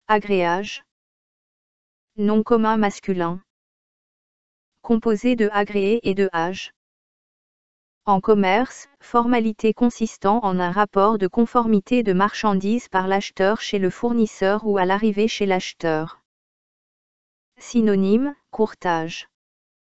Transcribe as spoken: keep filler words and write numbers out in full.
Agréage. Nom commun masculin. Composé de agréé et de age. En commerce, formalité consistant en un rapport de conformité de marchandise par l'acheteur chez le fournisseur ou à l'arrivée chez l'acheteur. Synonyme, courtage.